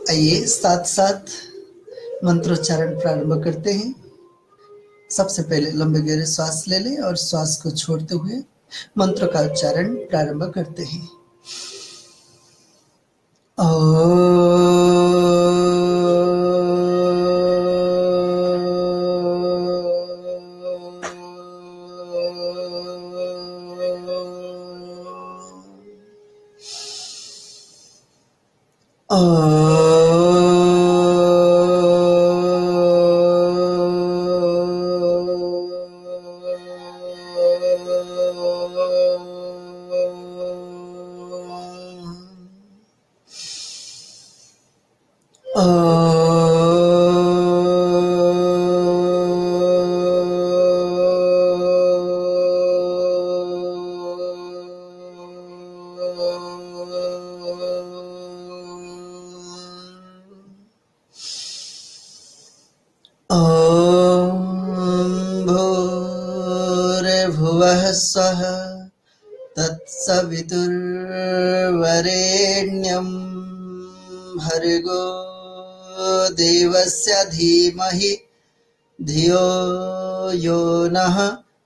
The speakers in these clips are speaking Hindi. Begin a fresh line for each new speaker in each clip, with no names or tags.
आइए साथ साथ मंत्रोच्चारण प्रारंभ करते हैं। सबसे पहले लंबे गहरे श्वास ले लें और श्वास को छोड़ते हुए मंत्र का उच्चारण प्रारंभ करते हैं। भूर्भुवः स्वः तत्सवितुर्वरेण्यं भर्गो देवस्य धीमहि धियो यो नः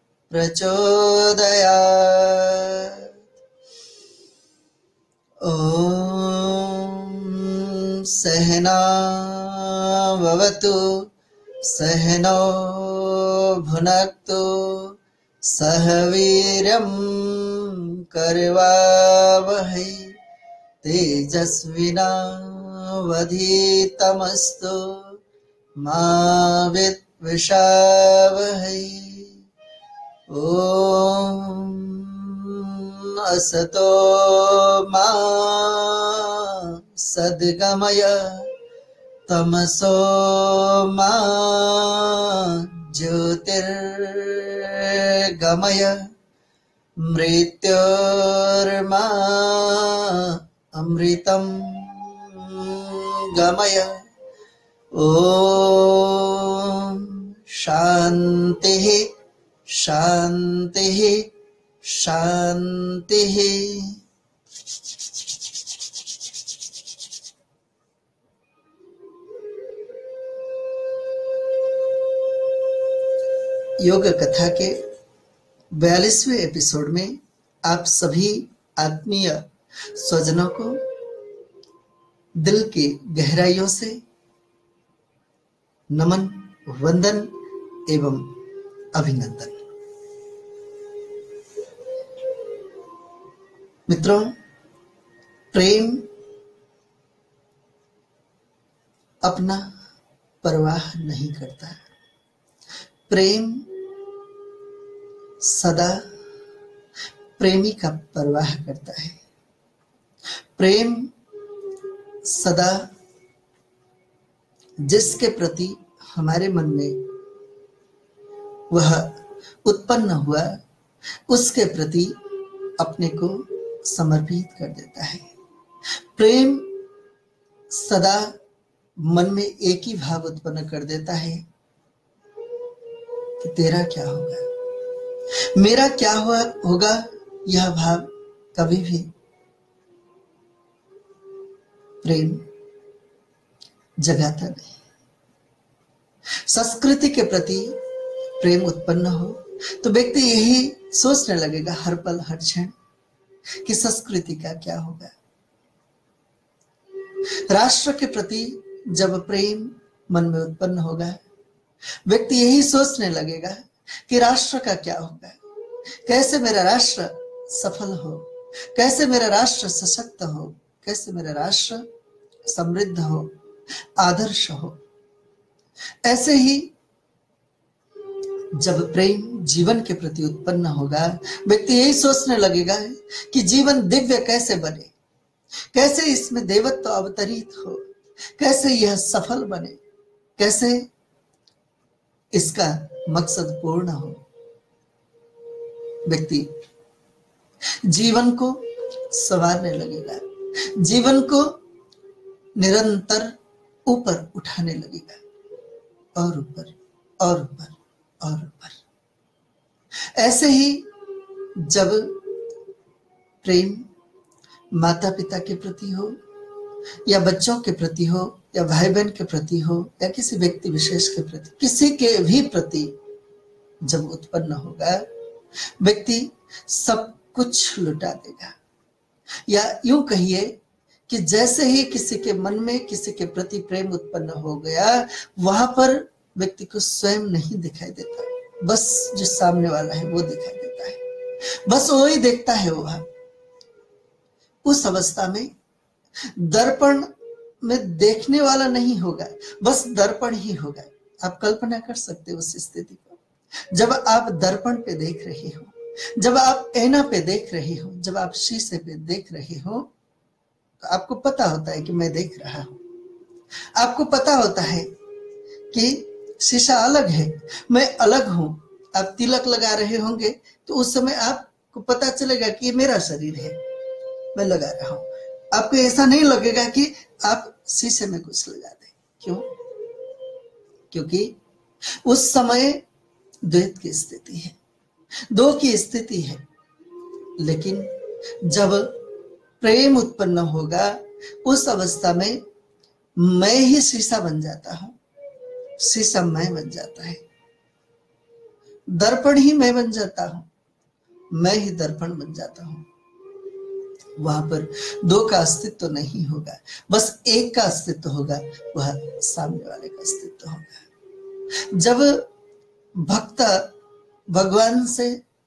प्रचोदयात्। ॐ सहना भवतु सहनो भुनक्तु सह वीर्यं करवावहै तेजस्विनावधीतमस्तु मा विद्विषावहै। ॐ असतो मा सद्गमय तमसो मा ज्योतिर्गमय मृत्योर्मा अमृतं गमय। ॐ शान्तिः शान्तिः शान्तिः। योग कथा के 42वें एपिसोड में आप सभी आत्मीय स्वजनों को दिल की गहराइयों से नमन, वंदन एवं अभिनंदन। मित्रों, प्रेम अपना परवाह नहीं करता। प्रेम सदा प्रेमी का परवाह करता है। प्रेम सदा जिसके प्रति हमारे मन में वह उत्पन्न हुआ उसके प्रति अपने को समर्पित कर देता है। प्रेम सदा मन में एक ही भाव उत्पन्न कर देता है कि तेरा क्या होगा, मेरा क्या होगा। यह भाव कभी भी प्रेम जगाता नहीं। संस्कृति के प्रति प्रेम उत्पन्न हो तो व्यक्ति यही सोचने लगेगा हर पल हर क्षण कि संस्कृति का क्या होगा। राष्ट्र के प्रति जब प्रेम मन में उत्पन्न होगा, व्यक्ति यही सोचने लगेगा कि राष्ट्र का क्या होगा, कैसे मेरा राष्ट्र सफल हो, कैसे मेरा राष्ट्र सशक्त हो, कैसे मेरा राष्ट्र समृद्ध हो, आदर्श हो। ऐसे ही जब प्रेम जीवन के प्रति उत्पन्न होगा, व्यक्ति यही सोचने लगेगा कि जीवन दिव्य कैसे बने, कैसे इसमें देवत्व अवतरित हो, कैसे यह सफल बने, कैसे इसका मकसद पूर्ण हो। व्यक्ति जीवन को संवारने लगेगा, जीवन को निरंतर ऊपर उठाने लगेगा, और ऊपर और ऊपर और ऊपर। ऐसे ही जब प्रेम माता पिता के प्रति हो, या बच्चों के प्रति हो, या भाई बहन के प्रति हो, या किसी व्यक्ति विशेष के प्रति, किसी के भी प्रति जब उत्पन्न होगा, व्यक्ति सब कुछ लुटा देगा। या यूं कहिए कि जैसे ही किसी के मन में किसी के प्रति प्रेम उत्पन्न हो गया, वहां पर व्यक्ति को स्वयं नहीं दिखाई देता, बस जो सामने वाला है वो दिखाई देता है, बस वो ही देखता है। वह उस अवस्था में दर्पण में देखने वाला नहीं होगा, बस दर्पण ही होगा। आप कल्पना कर सकते हो उस स्थिति को, जब आप दर्पण पे देख रहे हो, जब आप ऐना पे देख रहे हो, जब आप शीशे पे देख रहे हो, तो आपको पता होता है कि मैं देख रहा हूं। आपको पता होता है कि शीशा अलग है, मैं अलग हूं। आप तिलक लगा रहे होंगे तो उस समय आपको पता चलेगा कि ये मेरा शरीर है, मैं लगा रहा हूं। आपको ऐसा नहीं लगेगा कि आप शीशे में कुछ लगा दें। क्यों? क्योंकि उस समय द्वैत की स्थिति है, दो की स्थिति है। लेकिन जब प्रेम उत्पन्न होगा, उस अवस्था में मैं ही शीशा बन जाता हूं, शीशा मैं बन जाता है, दर्पण ही मैं बन जाता हूं, मैं ही दर्पण बन जाता हूं। वहां पर दो का अस्तित्व नहीं होगा, बस एक का अस्तित्व होगा, वह सामने वाले का अस्तित्व होगा। जब भक्त भगवान से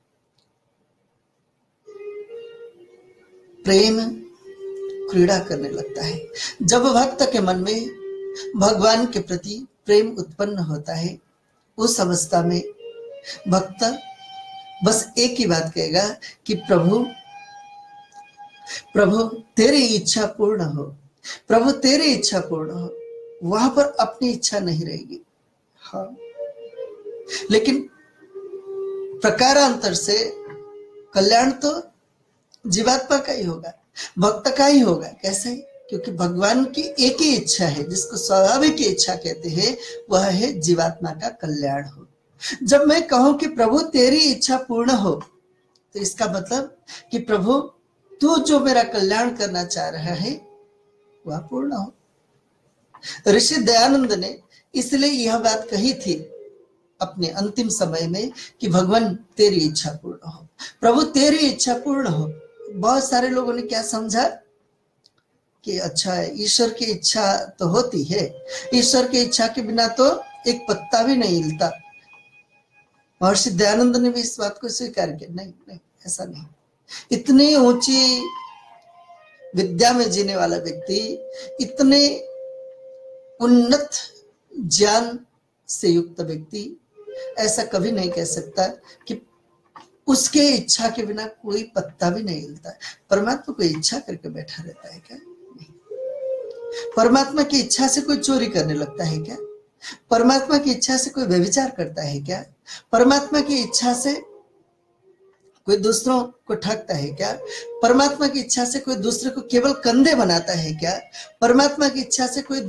प्रेम क्रीड़ा करने लगता है, जब भक्त के मन में भगवान के प्रति प्रेम उत्पन्न होता है, उस अवस्था में भक्त बस एक ही बात कहेगा कि प्रभु प्रभु तेरी इच्छा पूर्ण हो, प्रभु तेरी इच्छा पूर्ण हो। वहां पर अपनी इच्छा नहीं रहेगी। हाँ, लेकिन प्रकारांतर से कल्याण तो जीवात्मा का ही होगा, भक्त का ही होगा। कैसे? क्योंकि भगवान की एक ही इच्छा है, जिसको स्वाभाविक इच्छा कहते हैं, वह है जीवात्मा का कल्याण हो। जब मैं कहूं कि प्रभु तेरी इच्छा पूर्ण हो, तो इसका मतलब कि प्रभु तू जो मेरा कल्याण करना चाह रहा है वह पूर्ण हो। ऋषि दयानंद ने इसलिए यह बात कही थी अपने अंतिम समय में कि भगवान तेरी इच्छा पूर्ण हो, प्रभु तेरी इच्छा पूर्ण हो। बहुत सारे लोगों ने क्या समझा कि अच्छा ईश्वर की इच्छा तो होती है, ईश्वर की इच्छा के बिना तो एक पत्ता भी नहीं हिलता। महर्षि दयानंद ने भी इस बात को स्वीकार किया, नहीं नहीं ऐसा नहीं। इतनी ऊंची विद्या में जीने वाला व्यक्ति, इतने उन्नत ज्ञान से युक्त व्यक्ति ऐसा कभी नहीं कह सकता कि उसके इच्छा के बिना कोई पत्ता भी नहीं हिलता। परमात्मा कोई इच्छा करके बैठा रहता है क्या? नहीं। परमात्मा की इच्छा से कोई चोरी करने लगता है क्या? परमात्मा की इच्छा से कोई व्यभिचार करता है क्या? परमात्मा की इच्छा से कोई दूसरों को ठगता है क्या? परमात्मा की इच्छा से कोई दूसरे को केवल कंधे बनाता है क्या? परमात्मा की इच्छा से कोई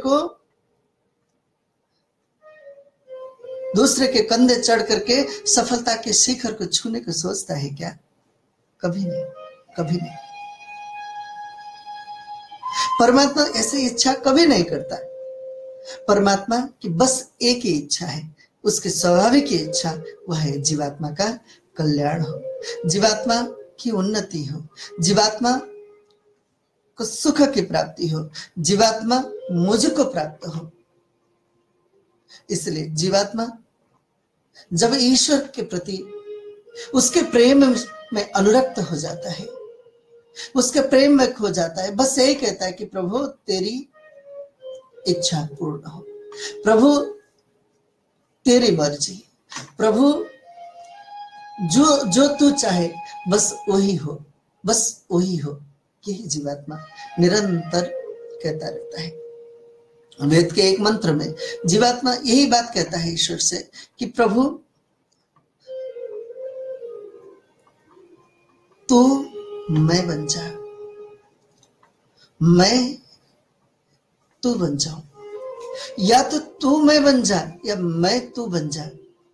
दूसरे के कंधे चढ़ करके सफलता के शिखर को छूने को सोचता है क्या? कभी नहीं, कभी नहीं। परमात्मा ऐसी इच्छा कभी नहीं करता। परमात्मा की बस एक ही इच्छा है, उसकी स्वाभाविक इच्छा वह है जीवात्मा का कल्याण हो, जीवात्मा की उन्नति हो, जीवात्मा को सुख की प्राप्ति हो, जीवात्मा मुझको प्राप्त हो। इसलिए जीवात्मा जब ईश्वर के प्रति उसके प्रेम में अनुरक्त हो जाता है, उसके प्रेम में खो जाता है, बस यही कहता है कि प्रभु तेरी इच्छा पूर्ण हो, प्रभु तेरी मर्जी, प्रभु जो तू चाहे बस वही हो, बस वही हो। यही जीवात्मा निरंतर कहता रहता है। वेद के एक मंत्र में जीवात्मा यही बात कहता है ईश्वर से कि प्रभु तू मैं बन जा, मैं तू बन जाऊं, या तो तू मैं बन जा या मैं तू बन जा,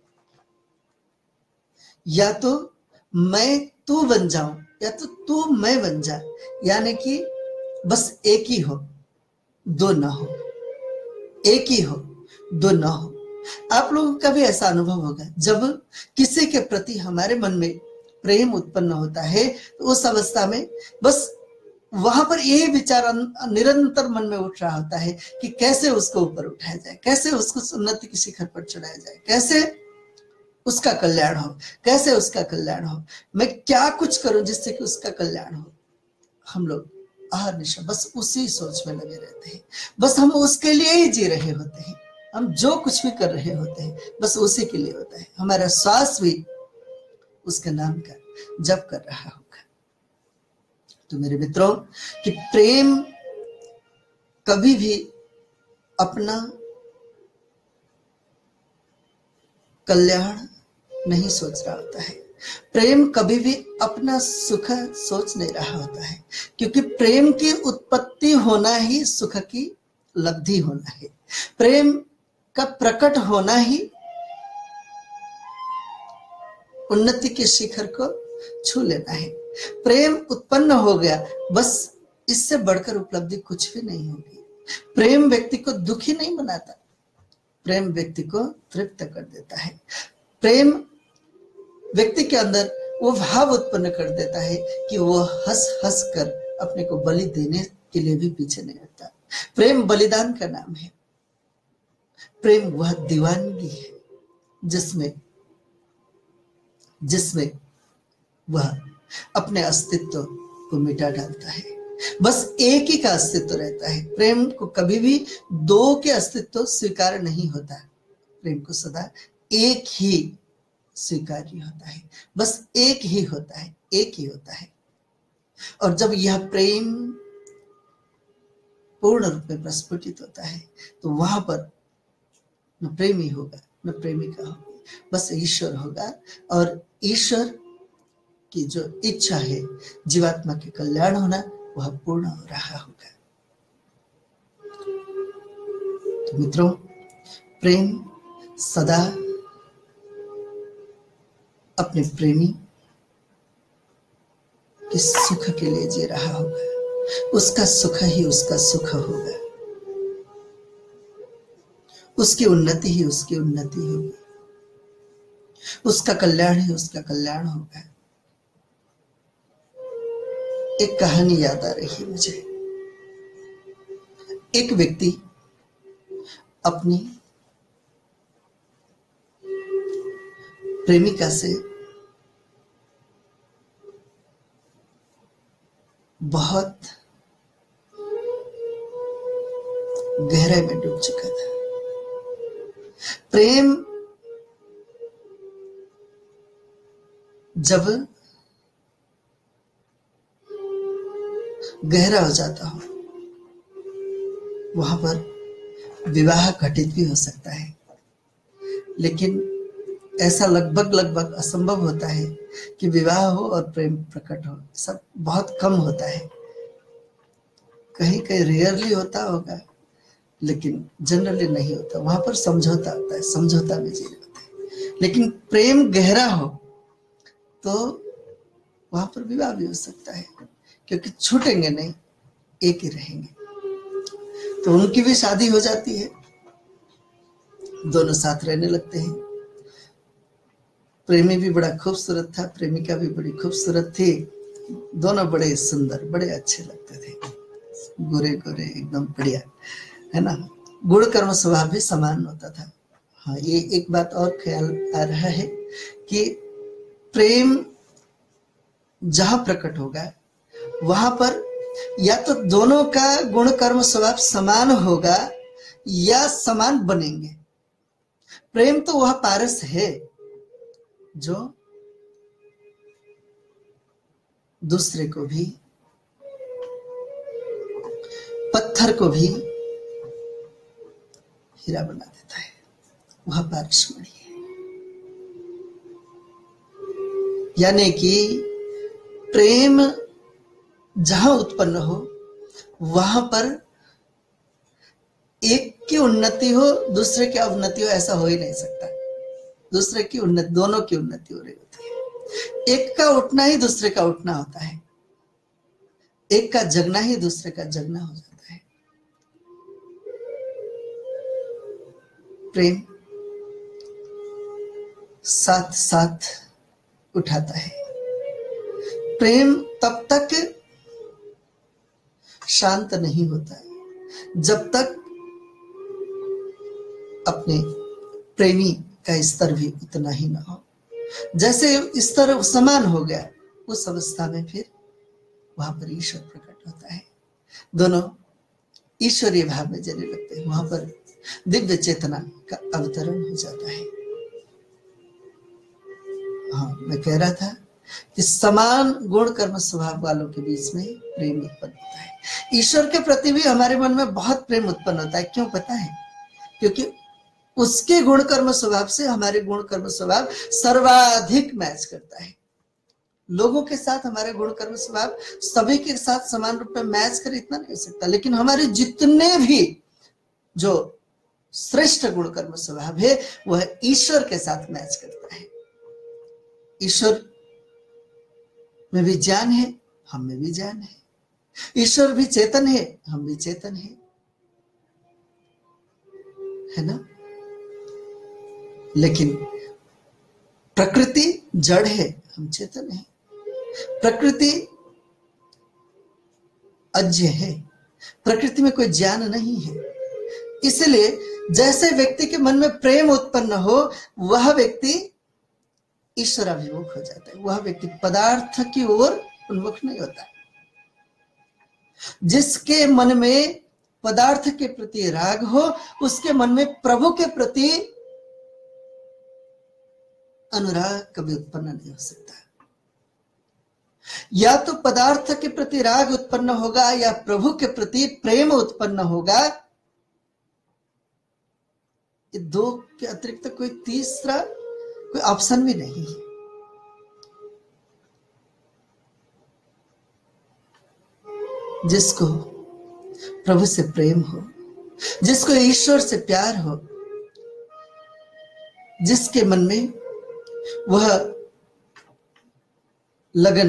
या तो मैं तू बन जाऊं या तो तू मैं बन जा। यानी कि बस एक ही हो, दो ना हो, एक ही हो, दो ना हो। आप लोगों का भी ऐसा अनुभव होगा, जब किसी के प्रति हमारे मन में प्रेम उत्पन्न होता है तो उस अवस्था में बस वहां पर यही विचार निरंतर मन में उठ रहा होता है कि कैसे उसको ऊपर उठाया जाए, कैसे उसको उन्नति के शिखर पर चढ़ाया जाए, कैसे उसका कल्याण हो, कैसे उसका कल्याण हो, मैं क्या कुछ करूं जिससे कि उसका कल्याण हो। हम लोग अहर्निशा बस उसी सोच में लगे रहते हैं, बस हम उसके लिए ही जी रहे होते हैं, हम जो कुछ भी कर रहे होते हैं बस उसी के लिए होता है। हमारा श्वास भी उसके नाम का जप कर रहा होगा। तो मेरे मित्रों, कि प्रेम कभी भी अपना कल्याण नहीं सोच रहा होता है, प्रेम कभी भी अपना सुख सोच नहीं रहा होता है, क्योंकि प्रेम की उत्पत्ति होना ही सुख की लब्धि होना है, प्रेम का प्रकट होना ही उन्नति के शिखर को छू लेना है। प्रेम उत्पन्न हो गया, बस इससे बढ़कर उपलब्धि कुछ भी नहीं होगी। प्रेम व्यक्ति को दुखी नहीं बनाता, प्रेम व्यक्ति को तृप्त कर देता है। प्रेम व्यक्ति के अंदर वो भाव उत्पन्न कर देता है कि वो हंस हंस कर अपने को बलि देने के लिए भी पीछे नहीं हटता। प्रेम बलिदान का नाम है। प्रेम वह दीवानगी है जिसमें वह अपने अस्तित्व को मिटा डालता है। बस एक ही का अस्तित्व रहता है। प्रेम को कभी भी दो के अस्तित्व स्वीकार नहीं होता, प्रेम को सदा एक ही स्वीकार्य होता है, बस एक ही होता है, एक ही होता है। और जब यह प्रेम पूर्ण रूप में प्रस्फुटित होता है तो वहां पर न प्रेमी होगा न प्रेमिका होगी, बस ईश्वर होगा। और ईश्वर की जो इच्छा है जीवात्मा के कल्याण होना, वह पूर्ण हो रहा होगा। तो मित्रों, प्रेम सदा अपने प्रेमी के सुख के लिए जी रहा होगा, उसका सुख ही उसका सुख होगा, उसकी उन्नति ही उसकी उन्नति होगी, उसका कल्याण ही उसका कल्याण होगा। एक कहानी याद आ रही है मुझे। एक व्यक्ति अपनी प्रेमिका से बहुत गहराई में डूब चुका था। प्रेम जब गहरा हो जाता हो, वहां पर विवाह घटित भी हो सकता है, लेकिन ऐसा लगभग असंभव होता है कि विवाह हो और प्रेम प्रकट हो। सब बहुत कम होता है, कहीं कहीं रेयरली होता होगा, लेकिन जनरली नहीं होता। वहां पर समझौता होता है, समझौता में जी होता है। लेकिन प्रेम गहरा हो तो वहां पर विवाह भी हो सकता है, क्योंकि छूटेंगे नहीं, एक ही रहेंगे। तो उनकी भी शादी हो जाती है, दोनों साथ रहने लगते हैं। प्रेमी भी बड़ा खूबसूरत था, प्रेमिका भी बड़ी खूबसूरत थी, दोनों बड़े सुंदर, बड़े अच्छे लगते थे, गोरे गोरे एकदम बढ़िया, है ना। गुण कर्म स्वभाव भी समान होता था। हाँ, ये एक बात और ख्याल आ रहा है कि प्रेम जहां प्रकट होगा वहां पर या तो दोनों का गुण कर्म स्वभाव समान होगा या समान बनेंगे। प्रेम तो वह पारस है जो दूसरे को भी, पत्थर को भी हीरा बना देता है, वह पारसमणि है। यानी कि प्रेम जहां उत्पन्न हो वहां पर एक की उन्नति हो, दूसरे की अवनति हो, ऐसा हो ही नहीं सकता। दूसरे की उन्नति, दोनों की उन्नति हो रही होती है। एक का उठना ही दूसरे का उठना होता है। एक का जगना ही दूसरे का जगना हो जाता है। प्रेम साथ साथ उठाता है। प्रेम तब तक शांत नहीं होता जब तक अपने प्रेमी का स्तर भी उतना ही ना हो। जैसे स्तर समान हो गया, उस अवस्था में फिर वहां पर ईश्वर प्रकट होता है। दोनों ईश्वरीय भाव में जलने लगते हैं। वहां पर दिव्य चेतना का अवतरण हो जाता है। हाँ, मैं कह रहा था कि समान गुण कर्म स्वभाव वालों के बीच में प्रेम उत्पन्न होता है। ईश्वर के प्रति भी हमारे मन में बहुत प्रेम उत्पन्न होता है। क्यों पता है? क्योंकि उसके गुण कर्म स्वभाव से हमारे गुण कर्म स्वभाव सर्वाधिक मैच करता है। लोगों के साथ हमारे गुण कर्म स्वभाव सभी के साथ समान रूप में मैच कर इतना नहीं हो सकता, लेकिन हमारे जितने भी जो श्रेष्ठ गुण कर्म स्वभाव है वह ईश्वर के साथ मैच करता है। ईश्वर में भी ज्ञान है, हम में भी ज्ञान है। ईश्वर भी चेतन है, हम भी चेतन है ना? लेकिन प्रकृति जड़ है, हम चेतन है। प्रकृति अज्ञ है, प्रकृति में कोई ज्ञान नहीं है। इसलिए जैसे व्यक्ति के मन में प्रेम उत्पन्न हो, वह व्यक्ति ईश्वराभिमुख हो जाता है। वह व्यक्ति पदार्थ की ओर उन्मुख नहीं होता। जिसके मन में पदार्थ के प्रति राग हो, उसके मन में प्रभु के प्रति अनुराग कभी उत्पन्न नहीं हो सकता। या तो पदार्थ के प्रति राग उत्पन्न होगा या प्रभु के प्रति प्रेम उत्पन्न होगा। ये दो के अतिरिक्त कोई तीसरा कोई ऑप्शन भी नहीं है। जिसको प्रभु से प्रेम हो, जिसको ईश्वर से प्यार हो, जिसके मन में वह लगन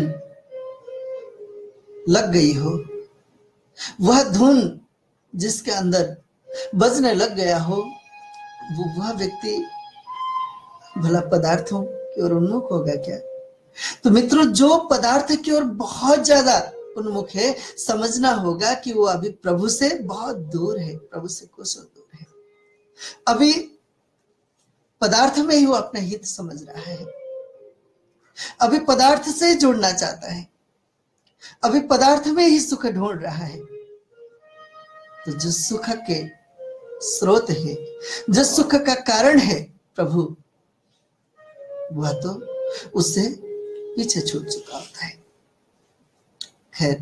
लग गई हो, वह धुन जिसके अंदर बजने लग गया हो, वह व्यक्ति भला पदार्थों की ओर उन्मुख होगा क्या? तो मित्रों, जो पदार्थ की ओर बहुत ज्यादा उन्मुख है, समझना होगा कि वो अभी प्रभु से बहुत दूर है, प्रभु से कोसों दूर है। अभी पदार्थ में ही वो अपना हित समझ रहा है, अभी पदार्थ से जुड़ना चाहता है, अभी पदार्थ में ही सुख ढूंढ रहा है। तो जो सुख के स्रोत है, जो सुख का कारण है प्रभु, वह तो उससे पीछे छूट चुका होता है। खैर,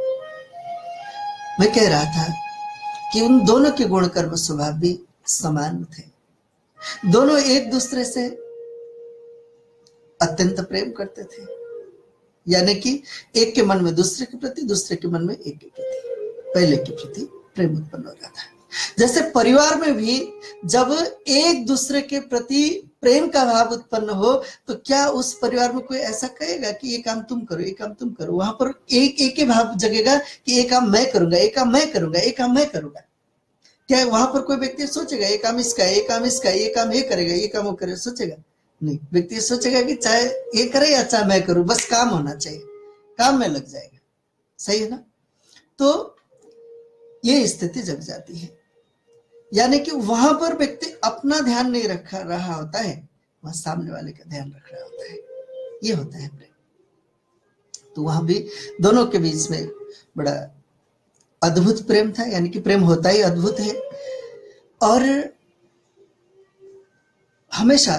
मैं कह रहा था कि उन दोनों के गुण कर्म स्वभाव भी समान थे। दोनों एक दूसरे से अत्यंत प्रेम करते थे, यानी कि एक के मन में दूसरे के प्रति, दूसरे के मन में एक के प्रति, पहले के प्रति प्रेम उत्पन्न हो रहा था। जैसे परिवार में भी जब एक दूसरे के प्रति प्रेम का भाव उत्पन्न हो, तो क्या उस परिवार में कोई ऐसा कहेगा कि ये काम तुम करो, ये काम तुम करो? वहां पर एक एक के भाव जगेगा कि ये काम मैं करूंगा, ये काम मैं करूंगा, ये काम मैं करूंगा। क्या वहां पर कोई व्यक्ति सोचेगा ये काम इसका, ये काम इसका, ये काम ये करेगा, ये काम वो करेगा? सोचेगा नहीं। व्यक्ति सोचेगा कि चाहे ये करे या चाहे मैं करूं, बस काम होना चाहिए, काम में लग जाएगा। सही है ना? तो ये स्थिति जग जाती है, यानी कि वहां पर व्यक्ति अपना ध्यान नहीं रख रहा होता है, वहां सामने वाले का ध्यान रख रहा होता है। ये होता है प्रेम। तो वहां भी दोनों के बीच में बड़ा अद्भुत प्रेम था, यानी कि प्रेम होता ही अद्भुत है। और हमेशा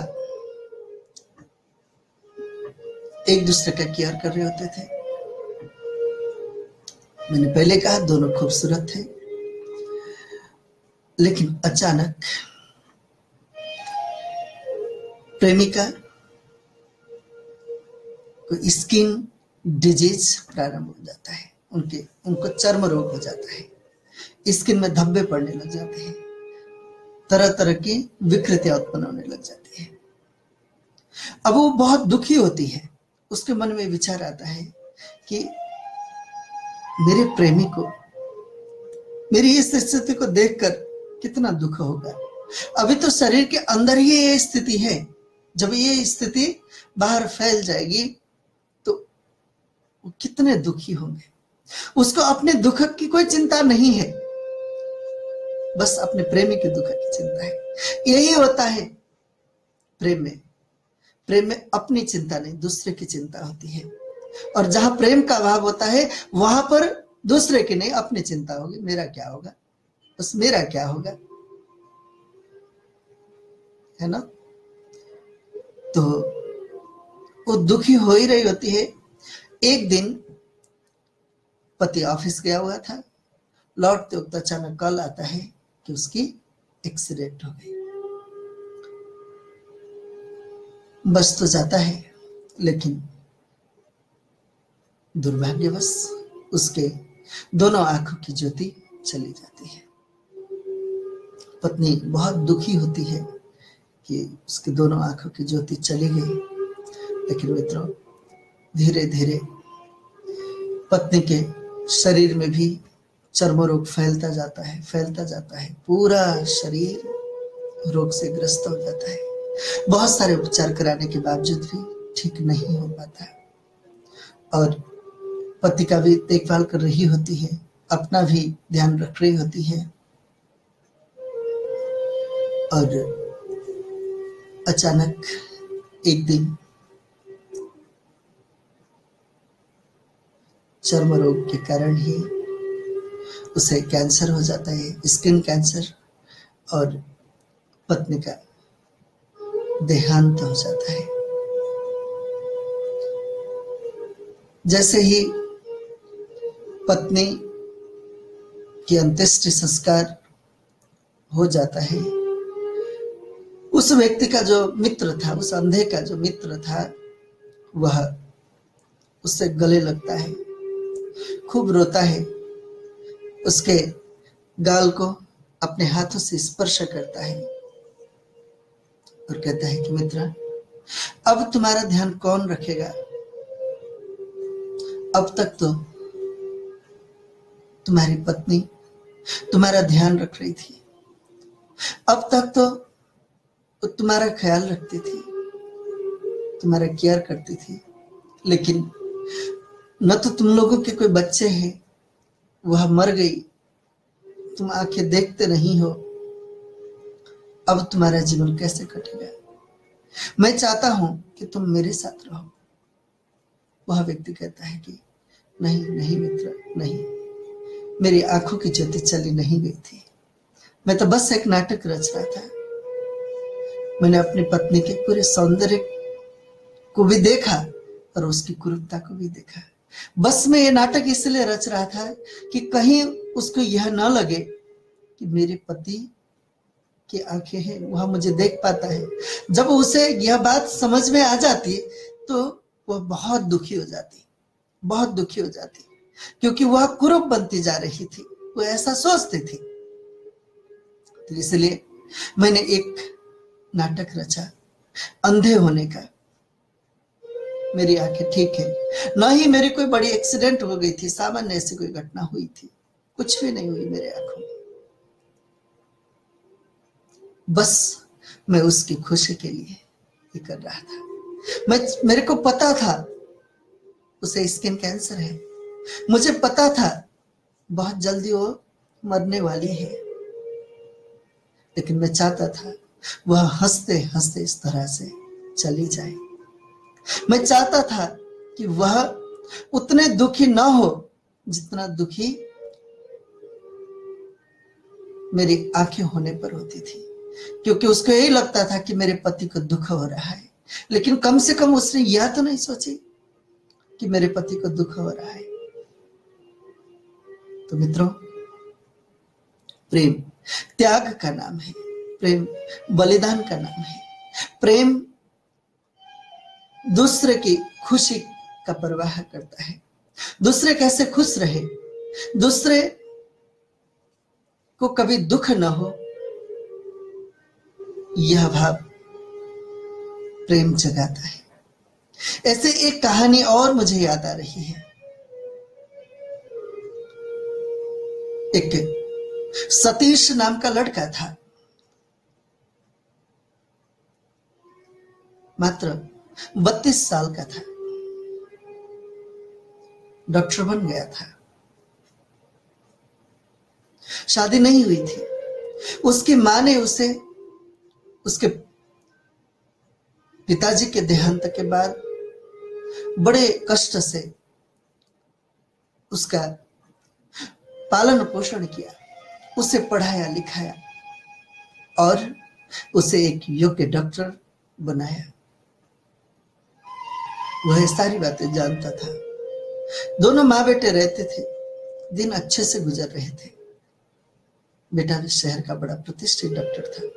एक दूसरे का केयर कर रहे होते थे। मैंने पहले कहा दोनों खूबसूरत थे, लेकिन अचानक प्रेमिका को स्किन डिजीज प्रारंभ हो जाता है, उनको चर्म रोग हो जाता है, स्किन में धब्बे पड़ने लग जाते हैं, तरह तरह की विकृतियां उत्पन्न होने लग जाती है। अब वो बहुत दुखी होती है, उसके मन में विचार आता है कि मेरे प्रेमी को मेरी इस स्थिति को देखकर कितना दुख होगा। अभी तो शरीर के अंदर ही ये स्थिति है, जब ये स्थिति बाहर फैल जाएगी तो वो कितने दुखी होंगे। उसको अपने दुख की कोई चिंता नहीं है, बस अपने प्रेमी के दुख की चिंता है। यही होता है प्रेम में। प्रेम में अपनी चिंता नहीं, दूसरे की चिंता होती है। और जहां प्रेम का अभाव होता है वहां पर दूसरे की नहीं, अपनी चिंता होगी। मेरा क्या होगा, बस मेरा क्या होगा, है ना। तो वो दुखी हो ही रही होती है। एक दिन पति ऑफिस गया हुआ था, लौटते वक्त अचानक कॉल आता है कि उसकी एक्सीडेंट हो गई। बच तो जाता है, लेकिन दुर्भाग्यवश उसके दोनों आंखों की ज्योति चली जाती है। पत्नी बहुत दुखी होती है कि उसके दोनों आंखों की ज्योति चली गई। लेकिन मित्रों, धीरे धीरे पत्नी के शरीर में भी चर्म रोग फैलता जाता है। पूरा शरीर रोग से ग्रस्त हो जाता है। बहुत सारे उपचार कराने के बावजूद भी ठीक नहीं हो पाता है। और पति का भी देखभाल कर रही होती है, अपना भी ध्यान रख रही होती है। और अचानक एक दिन चर्म रोग के कारण ही उसे कैंसर हो जाता है, स्किन कैंसर, और पत्नी का देहांत हो जाता है। जैसे ही पत्नी की अंत्येष्टि संस्कार हो जाता है, उस व्यक्ति का जो मित्र था, उस अंधे का जो मित्र था, वह उससे गले लगता है, खूब रोता है, उसके गाल को अपने हाथों से स्पर्श करता है और कहता है कि मित्र, अब तुम्हारा ध्यान कौन रखेगा? अब तक तो तुम्हारी पत्नी तुम्हारा ध्यान रख रही थी, अब तक तो तुम्हारा ख्याल रखती थी, तुम्हारा केयर करती थी, लेकिन न तो तुम लोगों के कोई बच्चे हैं, वह मर गई, तुम आंखें देखते नहीं हो, अब तुम्हारा जीवन कैसे कटेगा? मैं चाहता हूं कि तुम मेरे साथ रहो। वह व्यक्ति कहता है कि नहीं नहीं मित्र, नहीं, मेरी आंखों की ज्योति चली नहीं गई थी, मैं तो बस एक नाटक रच रहा था। मैंने अपनी पत्नी के पूरे सौंदर्य को भी देखा और उसकी कुरूपता को भी देखा। बस मैं ये नाटक इसलिए रच रहा था कि कहीं उसको यह न लगे कि मेरे पति की आंखें हैं, वह मुझे देख पाता है। जब उसे यह बात समझ में आ जाती तो वह बहुत दुखी हो जाती, बहुत दुखी हो जाती, क्योंकि वह कुरूप बनती जा रही थी, वो ऐसा सोचती थी। तो इसलिए मैंने एक नाटक रचा अंधे होने का। मेरी आंखें ठीक है, ना ही मेरी कोई बड़ी एक्सीडेंट हो गई थी, सामान्य ऐसी कोई घटना हुई थी, कुछ भी नहीं हुई मेरे आंखों में। बस मैं उसकी खुशी के लिए ये कर रहा था। मेरे को पता था उसे स्किन कैंसर है, मुझे पता था बहुत जल्दी वो मरने वाली है, लेकिन मैं चाहता था वह हंसते हंसते इस तरह से चली जाए। मैं चाहता था कि वह उतने दुखी ना हो जितना दुखी मेरी आंखें होने पर होती थी, क्योंकि उसको यही लगता था कि मेरे पति को दुख हो रहा है। लेकिन कम से कम उसने यह तो नहीं सोची कि मेरे पति को दुख हो रहा है। तो मित्रों, प्रेम त्याग का नाम है, प्रेम बलिदान का नाम है। प्रेम दूसरे की खुशी का परवाह करता है, दूसरे कैसे खुश रहे, दूसरे को कभी दुख न हो, यह भाव प्रेम जगाता है। ऐसे एक कहानी और मुझे याद आ रही है। एक सतीश नाम का लड़का था, मात्र 32 साल का था, डॉक्टर बन गया था। शादी नहीं हुई थी। उसकी मां ने उसे उसके पिताजी के देहांत के बाद बड़े कष्ट से उसका पालन पोषण किया, उसे पढ़ाया लिखाया और उसे एक योग्य डॉक्टर बनाया। वह सारी बातें जानता था। दोनों माँ बेटे रहते थे, दिन अच्छे से गुजर रहे थे। बेटा भी शहर का बड़ा प्रतिष्ठित डॉक्टर था।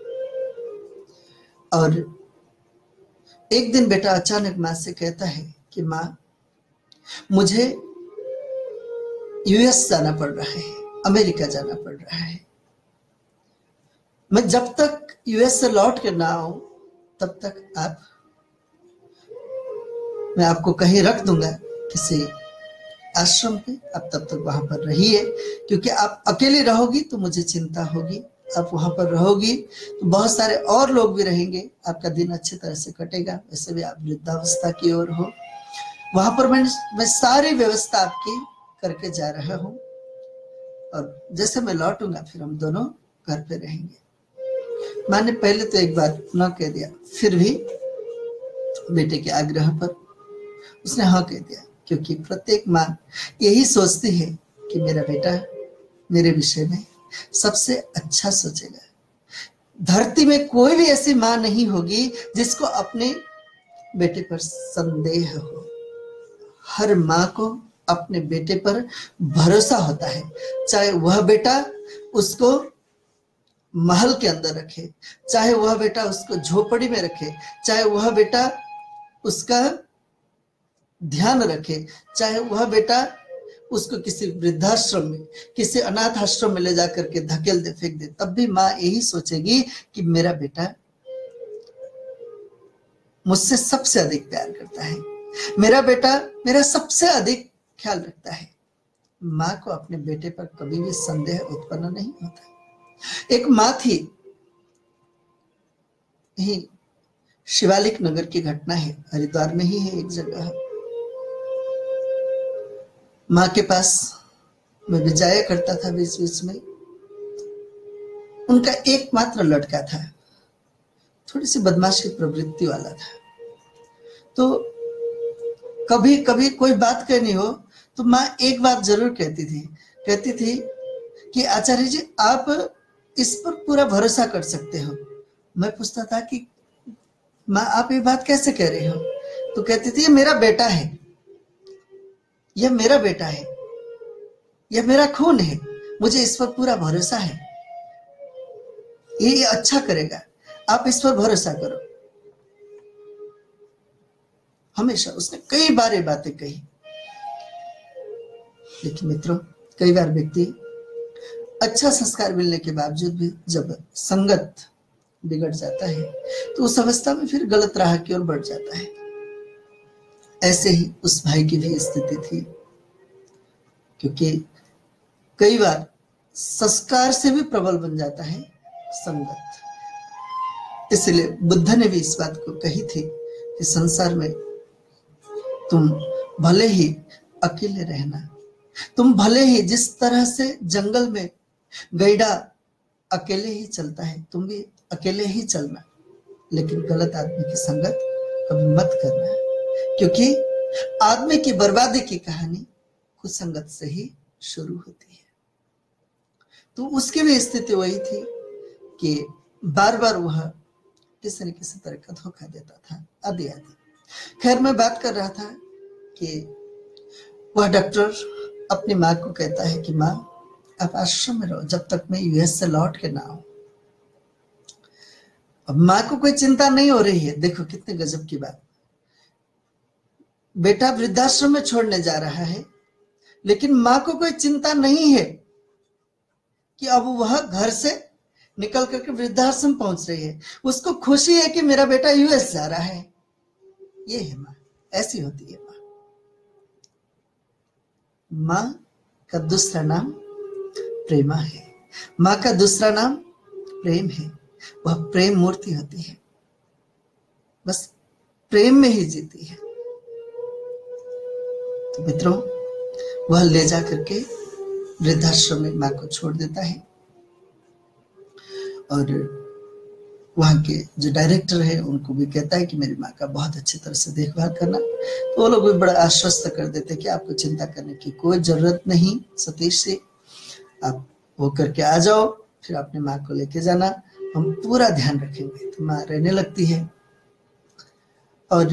और एक दिन बेटा अचानक माँ से कहता है कि माँ, मुझे यूएस जाना पड़ रहा है, अमेरिका जाना पड़ रहा है। मैं जब तक यूएस से लौट के ना आऊं तब तक मैं आपको कहीं रख दूंगा, किसी आश्रम पे। आप तब तक वहां पर रहिए, क्योंकि आप अकेली रहोगी तो मुझे चिंता होगी, आप वहां पर रहोगी तो बहुत सारे और लोग भी रहेंगे, आपका दिन अच्छी तरह से कटेगा। वैसे भी आप वृद्धावस्था की ओर हो। वहां पर मैं सारी व्यवस्था आपकी करके जा रहा हूं, और जैसे मैं लौटूंगा फिर हम दोनों घर पे रहेंगे। माँ ने पहले तो एक बार न कह दिया, फिर भी बेटे के आग्रह पर उसने हाँ कह दिया, क्योंकि प्रत्येक माँ यही सोचती है कि मेरा बेटा मेरे विषय में सबसे अच्छा सोचेगा। धरती में कोई भी ऐसी माँ नहीं होगी जिसको अपने बेटे पर संदेह हो। हर माँ को अपने बेटे पर भरोसा होता है, चाहे वह बेटा उसको महल के अंदर रखे, चाहे वह बेटा उसको झोपड़ी में रखे, चाहे वह बेटा उसका ध्यान रखे, चाहे वह बेटा उसको किसी वृद्धाश्रम में, किसी अनाथ आश्रम में ले जाकर के धकेल दे, फेंक दे, तब भी माँ यही सोचेगी कि मेरा बेटा मुझसे सबसे अधिक प्यार करता है, मेरा बेटा मेरा सबसे अधिक ख्याल रखता है। माँ को अपने बेटे पर कभी भी संदेह उत्पन्न नहीं होता। एक माँ थी, यही शिवालिक नगर की घटना है, हरिद्वार में ही है एक जगह। माँ के पास मैं भी जाया करता था बीच बीच में। उनका एकमात्र लड़का था, थोड़ी सी बदमाशी प्रवृत्ति वाला था। तो कभी कभी कोई बात कहनी हो तो माँ एक बात जरूर कहती थी कि आचार्य जी आप इस पर पूरा भरोसा कर सकते हो। मैं पूछता था कि माँ आप ये बात कैसे कह रही हो? तो कहती थी ये मेरा बेटा है, यह मेरा बेटा है, यह मेरा खून है, मुझे इस पर पूरा भरोसा है, ये अच्छा करेगा, आप इस पर भरोसा करो। हमेशा उसने कई बार ये बातें कही। लेकिन मित्रों, कई बार व्यक्ति अच्छा संस्कार मिलने के बावजूद भी जब संगत बिगड़ जाता है तो उस अवस्था में फिर गलत राह की ओर बढ़ जाता है। ऐसे ही उस भाई की भी स्थिति थी, क्योंकि कई बार संस्कार से भी प्रबल बन जाता है संगत। इसलिए बुद्ध ने भी इस बात को कही थी कि संसार में तुम भले ही अकेले रहना, तुम भले ही जिस तरह से जंगल में गैड़ा अकेले ही चलता है तुम भी अकेले ही चलना, लेकिन गलत आदमी की संगत कभी मत करना, क्योंकि आदमी की बर्बादी की कहानी कुसंगत से ही शुरू होती है। तो उसकी भी स्थिति वही थी कि बार बार वह किसी न किसी तरह का धोखा देता था, आदि आदि। खैर, मैं बात कर रहा था कि वह डॉक्टर अपनी माँ को कहता है कि माँ आप आश्रम में रहो जब तक मैं यूएस से लौट के ना आऊं। अब माँ को कोई चिंता नहीं हो रही है। देखो कितने गजब की बात। बेटा वृद्धाश्रम में छोड़ने जा रहा है, लेकिन माँ को कोई चिंता नहीं है कि अब वह घर से निकल करके वृद्धाश्रम पहुंच रही है। उसको खुशी है कि मेरा बेटा यूएस जा रहा है। ये है माँ, ऐसी होती है माँ। माँ का दूसरा नाम प्रेमा है। माँ का दूसरा नाम प्रेम है। वह प्रेम मूर्ति होती है, बस प्रेम में ही जीती है। तो मित्रों, वह ले जा करके वृद्धाश्रम में माँ को छोड़ देता है और वहाँ के जो डायरेक्टर है उनको भी कहता है कि मेरी माँ का बहुत अच्छी तरह से देखभाल करना। तो वो लोग भी बड़ा आश्वस्त कर देते कि आपको चिंता करने की कोई जरूरत नहीं सतीश जी, आप वो करके आ जाओ, फिर अपनी माँ को लेके जाना, हम पूरा ध्यान रखेंगे। तो माँ रहने लगती है और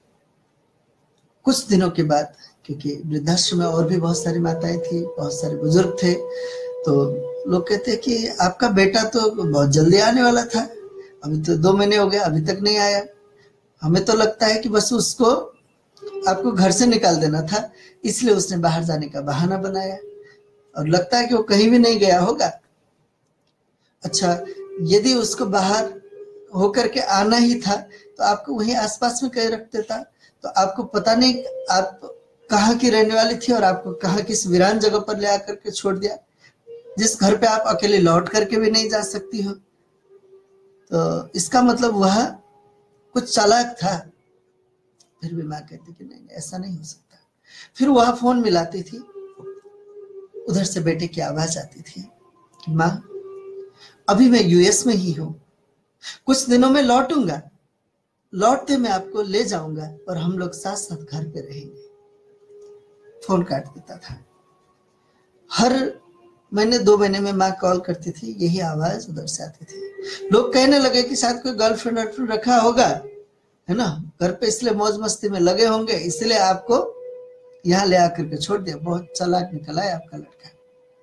कुछ दिनों के बाद, क्योंकि वृद्धाश्रम में और भी बहुत सारी माताएं थी, बहुत सारे बुजुर्ग थे, तो लोग कहते हैं कि आपका बेटा तो बहुत जल्दी आने वाला था, अभी तो 2 महीने हो गए, अभी तक नहीं आया। हमें तो लगता है कि बस उसको आपको घर से निकाल देना था, इसलिए उसने बाहर जाने का बहाना बनाया और लगता है कि वो कहीं भी नहीं गया होगा। अच्छा, यदि उसको बाहर होकर के आना ही था तो आपको वहीं आसपास में कहीं रख देता, तो आपको पता नहीं आप कहाँ की रहने वाली थी और आपको कहाँ किस वीरान जगह पर ले आकर के छोड़ दिया, जिस घर पे आप अकेले लौट करके भी नहीं जा सकती हो। तो इसका मतलब वह कुछ चालाक था। फिर भी माँ कहती कि नहीं, ऐसा नहीं हो सकता। फिर वह फोन मिलाती थी, उधर से बेटे की आवाज आती थी कि माँ, अभी मैं यूएस में ही हूं, कुछ दिनों में लौटूंगा, लौटते मैं आपको ले जाऊंगा और हम लोग साथ साथ घर पे रहेंगे। फोन काट देता था। हर महीने 2 महीने में माँ कॉल करती थी, यही आवाज उधर से आती थी। लोग कहने लगे कि शायद कोई गर्लफ्रेंड रखा होगा, है ना, घर पे इसलिए मौज मस्ती में लगे होंगे, इसलिए आपको यहाँ ले आकर के छोड़ दिया। बहुत चालाक निकला है आपका लड़का।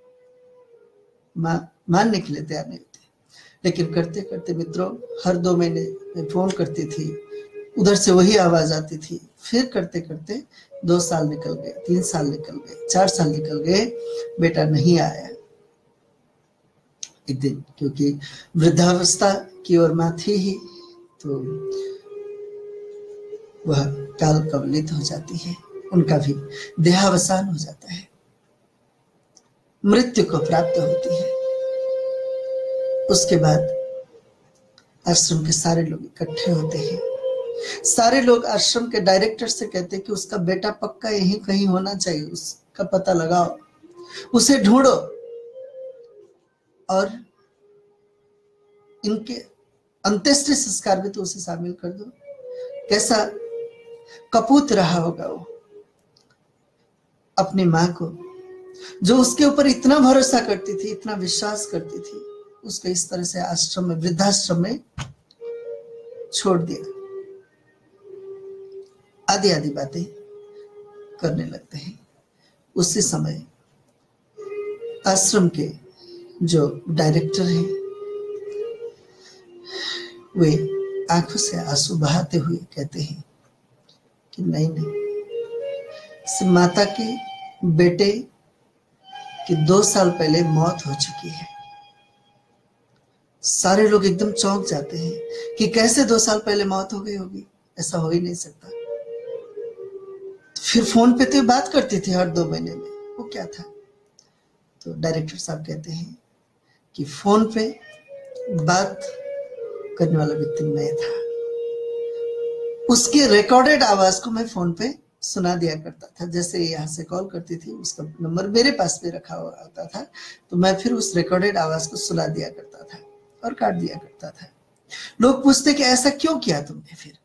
माँ मानने के लिए तैयार नहीं होती, लेकिन करते करते मित्रों हर 2 महीने में फोन करती थी, उधर से वही आवाज आती थी। फिर करते करते 2 साल निकल गए, 3 साल निकल गए, 4 साल निकल गए, बेटा नहीं आया। एक दिन, क्योंकि वृद्धावस्था की ओर माँ थी ही, तो वह काल कवलित हो जाती है, उनका भी देहावसान हो जाता है, मृत्यु को प्राप्त होती है। उसके बाद आश्रम के सारे लोग इकट्ठे होते हैं। सारे लोग आश्रम के डायरेक्टर से कहते हैं कि उसका बेटा पक्का यहीं कहीं होना चाहिए, उसका पता लगाओ, उसे ढूंढो और इनके अंत्येष्टि संस्कार में तो उसे शामिल कर दो। कैसा कपूत रहा होगा वो अपनी माँ को, जो उसके ऊपर इतना भरोसा करती थी, इतना विश्वास करती थी, उसको इस तरह से आश्रम में, वृद्धाश्रम में छोड़ दिया। आदि आदि बातें करने लगते हैं। उसी समय आश्रम के जो डायरेक्टर हैं वे आंखों से आंसू बहाते हुए कहते हैं कि नहीं नहीं, इस माता के बेटे की 2 साल पहले मौत हो चुकी है। सारे लोग एकदम चौंक जाते हैं कि कैसे 2 साल पहले मौत हो गई होगी, ऐसा हो ही नहीं सकता। फिर फोन पे तो बात करती थी हर 2 महीने में, वो क्या था? तो डायरेक्टर साहब कहते हैं कि फोन पे बात करने वाला व्यक्ति मैं था, उसके रिकॉर्डेड आवाज को मैं फोन पे सुना दिया करता था। जैसे यहाँ से कॉल करती थी, उसका नंबर मेरे पास में रखा हुआ होता था, तो मैं फिर उस रिकॉर्डेड आवाज को सुना दिया करता था और काट दिया करता था। लोग पूछते कि ऐसा क्यों किया तुमने? फिर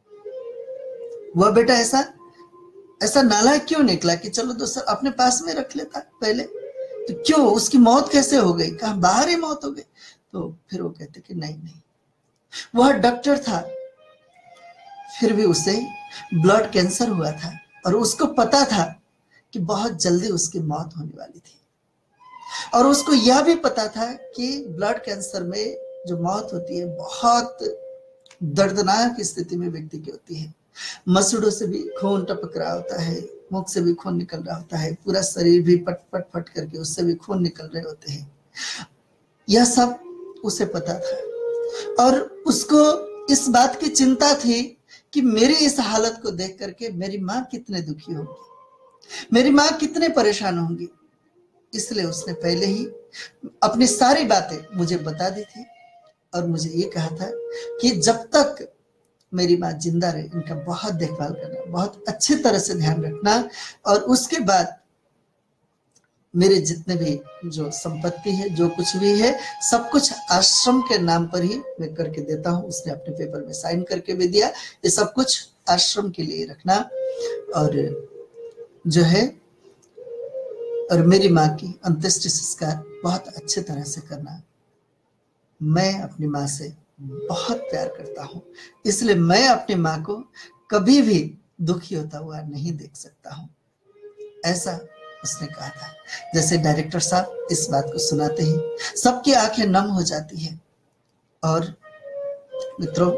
वह बेटा ऐसा नालायक क्यों निकला कि चलो दोस्त अपने पास में रख लेता पहले, तो क्यों उसकी मौत कैसे हो गई? कहा बाहर ही मौत हो गई? तो फिर वो कहते कि नहीं नहीं, वह डॉक्टर था, फिर भी उसे ब्लड कैंसर हुआ था और उसको पता था कि बहुत जल्दी उसकी मौत होने वाली थी, और उसको यह भी पता था कि ब्लड कैंसर में जो मौत होती है बहुत दर्दनाक स्थिति में व्यक्ति की होती है। मसूड़ों से भी खून टपक रहा होता है, मुख से भी खून निकल रहा होता है, पूरा शरीर भी पट पट फट करके उससे भी खून निकल रहे होते हैं। यह सब उसे पता था और उसको इस बात की चिंता थी कि मेरी इस हालत को देख करके मेरी माँ कितने दुखी होगी, मेरी माँ कितने परेशान होंगी। इसलिए उसने पहले ही अपनी सारी बातें मुझे बता दी थी और मुझे ये कहा था कि जब तक मेरी माँ जिंदा रहे इनका बहुत देखभाल करना, बहुत अच्छे तरह से ध्यान रखना, और उसके बाद मेरे जितने भी जो संपत्ति है, जो कुछ भी है, सब कुछ आश्रम के नाम पर ही मैं करके देता हूँ। उसने अपने पेपर में साइन करके भी दिया, ये सब कुछ आश्रम के लिए रखना और जो है और मेरी माँ की अंत्येष्टि संस्कार बहुत अच्छे तरह से करना। मैं अपनी माँ से बहुत प्यार करता हूँ, इसलिए मैं अपनी माँ को कभी भी दुखी होता हुआ नहीं देख सकता हूँ, ऐसा उसने कहा था। जैसे डायरेक्टर साहब इस बात को सुनाते ही सबकी आंखें नम हो जाती है। और मित्रों,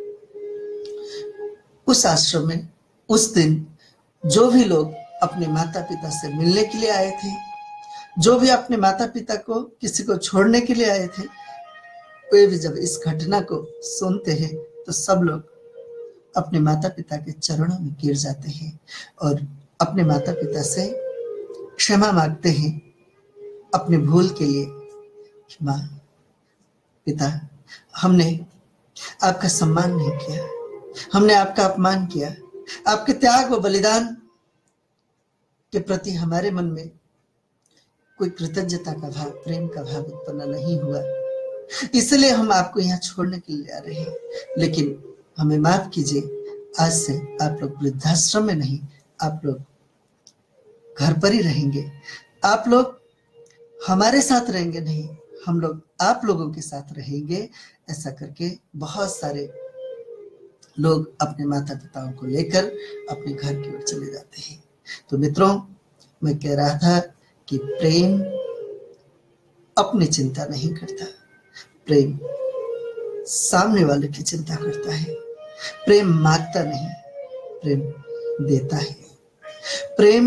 उस आश्रम में उस दिन जो भी लोग अपने माता पिता से मिलने के लिए आए थे, जो भी अपने माता पिता को किसी को छोड़ने के लिए आए थे, वे भी जब इस घटना को सुनते हैं तो सब लोग अपने माता पिता के चरणों में गिर जाते हैं और अपने माता पिता से क्षमा मांगते हैं अपने भूल के लिए। माँ पिता, हमने आपका सम्मान नहीं किया, हमने आपका अपमान किया, आपके त्याग व बलिदान के प्रति हमारे मन में कोई कृतज्ञता का भाव, प्रेम का भाव उत्पन्न नहीं हुआ, इसलिए हम आपको यहाँ छोड़ने के लिए आ रहे हैं। लेकिन हमें माफ कीजिए, आज से आप लोग वृद्धाश्रम में नहीं, आप लोग घर पर ही रहेंगे, आप लोग हमारे साथ रहेंगे नहीं, हम लोग आप लोगों के साथ रहेंगे। ऐसा करके बहुत सारे लोग अपने माता पिताओं को लेकर अपने घर की ओर चले जाते हैं। तो मित्रों, मैं कह रहा था कि प्रेम अपनी चिंता नहीं करता, प्रेम सामने वाले की चिंता करता है। प्रेम मांगता नहीं, प्रेम देता है। प्रेम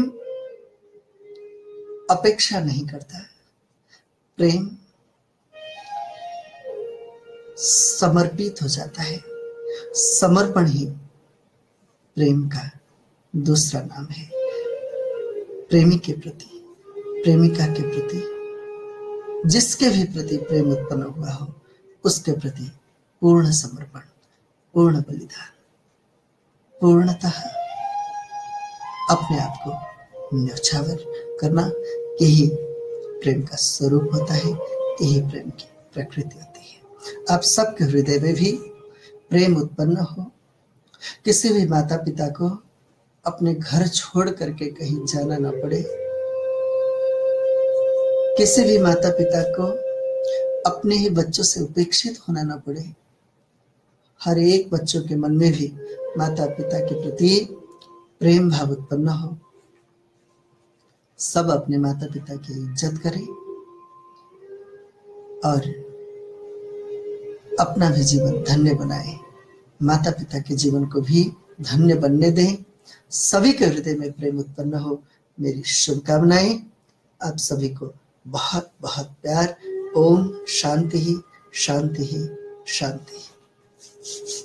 अपेक्षा नहीं करता, प्रेम समर्पित हो जाता है। समर्पण ही प्रेम का दूसरा नाम है। प्रेमी के प्रति, प्रेमिका के प्रति, जिसके भी प्रति प्रेम उत्पन्न हुआ हो, उसके प्रति पूर्ण समर्पण, पूर्ण बलिदान, पूर्णतः अपने आप को न्यौछावर करना, यही प्रेम का स्वरूप होता है, यही प्रेम की प्रकृति होती है। आप सबके हृदय में भी प्रेम उत्पन्न हो। किसी भी माता पिता को अपने घर छोड़ करके कहीं जाना ना पड़े, किसी भी माता पिता को अपने ही बच्चों से उपेक्षित होना ना पड़े। हर एक बच्चों के मन में भी माता पिता के प्रति प्रेम भाव उत्पन्न हो। सब अपने माता पिता की इज्जत करें और अपना भी जीवन धन्य बनाए, माता पिता के जीवन को भी धन्य बनने दें। सभी के हृदय में प्रेम उत्पन्न हो, मेरी शुभकामनाएं। आप सभी को बहुत बहुत प्यार। ओम शांति ही शांति ही शांति।